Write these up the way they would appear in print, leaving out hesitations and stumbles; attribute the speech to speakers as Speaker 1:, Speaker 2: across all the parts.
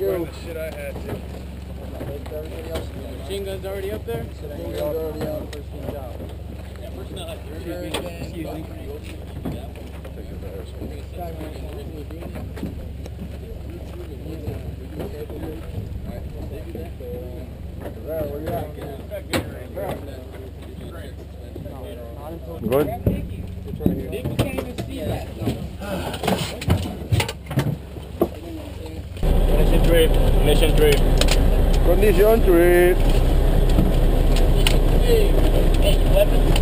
Speaker 1: the shit I had to.
Speaker 2: Machine gun's already up there?
Speaker 1: Machine gun's already out.
Speaker 2: First team job. Yeah, personnel. Excuse me.
Speaker 1: Where you at?
Speaker 3: Good.
Speaker 2: Nick can't even see that.
Speaker 3: Mission 3. Mission 3.
Speaker 1: Condition 3.
Speaker 2: Hey, weapons.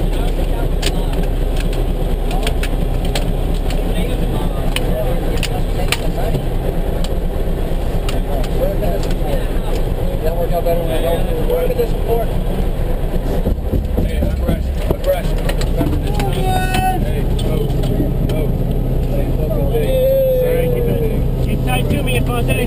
Speaker 1: That worked out better when I go. Look at this support. Hey, aggressive. Remember this. Hey, go. Hey, fucking big.
Speaker 3: Alright, keep tight to me, Infante.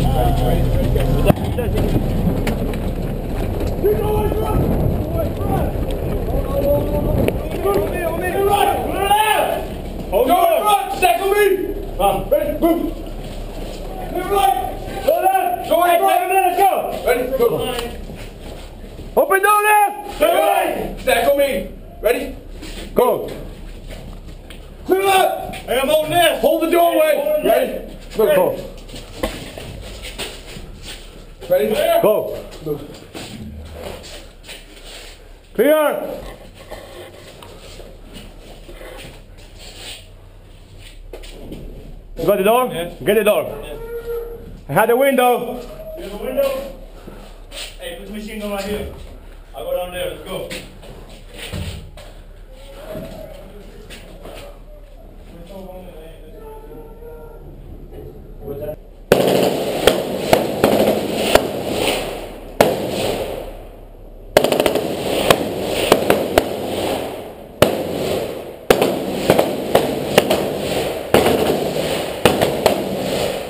Speaker 1: Hold on, front, second me. Ready, move. Right.
Speaker 3: Go down.
Speaker 1: Go ahead,
Speaker 3: Let's go.
Speaker 1: Ready, go.
Speaker 3: Open door left.
Speaker 1: Go right. Second me. Ready?
Speaker 3: Go.
Speaker 1: Clear up.
Speaker 3: Hey, I'm on this.
Speaker 1: Hold the doorway. Ready?
Speaker 3: Go.
Speaker 1: Ready?
Speaker 3: Go. Clear. You got the door?
Speaker 2: Yes.
Speaker 3: Get the door.
Speaker 2: Yes.
Speaker 3: I had the window.
Speaker 2: You have a window? Hey, put the machine gun right here. I'll go down there. Let's go.